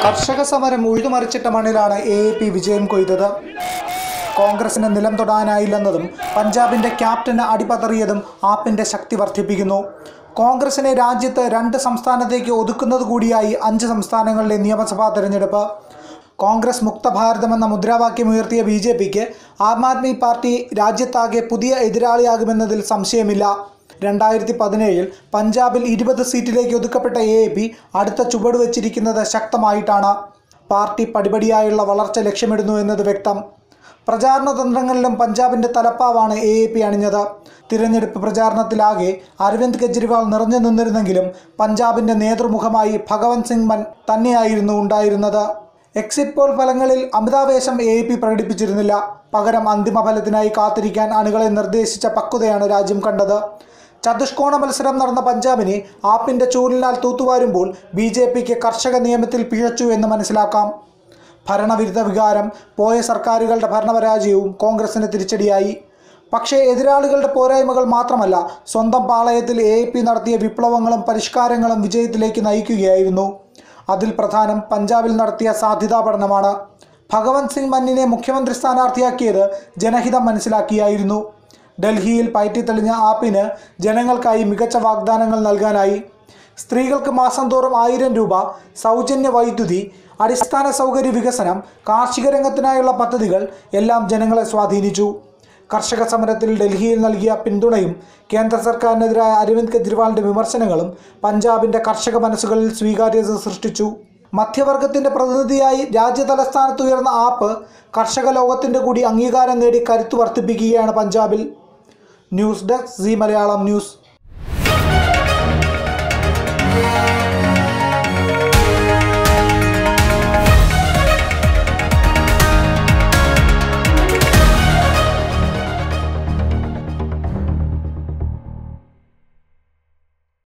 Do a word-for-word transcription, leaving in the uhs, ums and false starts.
കർഷക സമരം ഉഴുതുമറിച്ചിട്ട മണ്ണിലാണ് എ എ പി വിജയം കൊയ്തത്. കോൺഗ്രസിന് നിലം തൊടാനായില്ലെന്നതും പഞ്ചാബിന്റെ ക്യാപ്റ്റന് അടിപതറിയതും ആപ്പിന്റെ ശക്തി വർദ്ധിപ്പിക്കുന്നു. കോൺഗ്രസിനെ രാജ്യത്ത് രണ്ട് സംസ്ഥാനത്തേക്ക് ഒതുക്കുന്നത് കൂടിയായി അഞ്ച് സംസ്ഥാനങ്ങളിലെ നിയമസഭാ തെരഞ്ഞെടുപ്പ്. കോൺഗ്രസ് മുക്ത ഭാരതമെന്ന മുദ്രാവാക്യം ഉയർത്തിയ ബി ജെ പിക്ക് ആം ആദ്മി പാർട്ടി രാജ്യത്താകെ പുതിയ എതിരാളിയാകുമെന്നതിൽ സംശയമില്ല. രണ്ടായിരത്തി പതിനേഴിൽ പഞ്ചാബിൽ ഇരുപത് സീറ്റിലേക്ക് ഒതുക്കപ്പെട്ട എ എ പി അടുത്ത ചുവട് വച്ചിരിക്കുന്നത് ശക്തമായിട്ടാണ്. പാർട്ടി പടിപടിയായുള്ള വളർച്ച ലക്ഷ്യമിടുന്നു എന്നത് വ്യക്തം. പ്രചാരണ തന്ത്രങ്ങളിലും പഞ്ചാബിൻ്റെ തലപ്പാവാണ് എ എ പി അണിഞ്ഞത്. തിരഞ്ഞെടുപ്പ് പ്രചാരണത്തിലാകെ അരവിന്ദ് കെജ്രിവാൾ നിറഞ്ഞു നിന്നിരുന്നെങ്കിലും പഞ്ചാബിൻ്റെ നേതൃമുഖമായി ഭഗവന്ത് സിംഗ് മാൻ തന്നെയായിരുന്നു ഉണ്ടായിരുന്നത്. എക്സിറ്റ് പോൾ ഫലങ്ങളിൽ അമിതാവേശം എ എ പി പ്രകടിപ്പിച്ചിരുന്നില്ല. പകരം അന്തിമ ഫലത്തിനായി കാത്തിരിക്കാൻ അണികളെ നിർദ്ദേശിച്ച പക്വതയാണ് രാജ്യം കണ്ടത്. ചതുഷ്കോണ മത്സരം നടന്ന പഞ്ചാബിനെ ആപ്പിൻ്റെ ചൂരലിനാൽ തൂത്തുവാരുമ്പോൾ ബി ജെ പിക്ക് കർഷക നിയമത്തിൽ പിഴച്ചു എന്ന് മനസ്സിലാക്കാം. ഭരണവിരുദ്ധ വികാരം, പോയ സർക്കാരുകളുടെ ഭരണപരാജയവും കോൺഗ്രസിന് തിരിച്ചടിയായി. പക്ഷേ എതിരാളികളുടെ പോരായ്മകൾ മാത്രമല്ല, സ്വന്തം പാളയത്തിൽ എ എ പി നടത്തിയ വിപ്ലവങ്ങളും പരിഷ്കാരങ്ങളും വിജയത്തിലേക്ക് നയിക്കുകയായിരുന്നു. അതിൽ പ്രധാനം പഞ്ചാബിൽ നടത്തിയ സാധ്യതാ പഠനമാണ്. ഭഗവന്ത് സിംഗ് മാനിനെ മുഖ്യമന്ത്രി സ്ഥാനാർത്ഥിയാക്കിയത് ജനഹിതം മനസ്സിലാക്കിയായിരുന്നു. ഡൽഹിയിൽ പയറ്റിത്തെളിഞ്ഞ ആപ്പിന് ജനങ്ങൾക്കായി മികച്ച വാഗ്ദാനങ്ങൾ നൽകാനായി. സ്ത്രീകൾക്ക് മാസം തോറും ആയിരം രൂപ, സൗജന്യ വൈദ്യുതി, അടിസ്ഥാന സൗകര്യ വികസനം, കാർഷിക രംഗത്തിനായുള്ള പദ്ധതികൾ എല്ലാം ജനങ്ങളെ സ്വാധീനിച്ചു. കർഷക സമരത്തിൽ ഡൽഹിയിൽ നൽകിയ പിന്തുണയും കേന്ദ്ര സർക്കാരിനെതിരായ അരവിന്ദ് കെജ്രിവാളിൻ്റെ വിമർശനങ്ങളും പഞ്ചാബിൻ്റെ കർഷക മനസ്സുകളിൽ സ്വീകാര്യത സൃഷ്ടിച്ചു. മധ്യവർഗത്തിൻ്റെ പ്രതിനിധിയായി രാജ്യതലസ്ഥാനത്തുയർന്ന ആപ്പ് കർഷക ലോകത്തിൻ്റെ കൂടി അംഗീകാരം നേടി കരുത്തു വർദ്ധിപ്പിക്കുകയാണ് പഞ്ചാബിൽ. News desk C Malayalam news.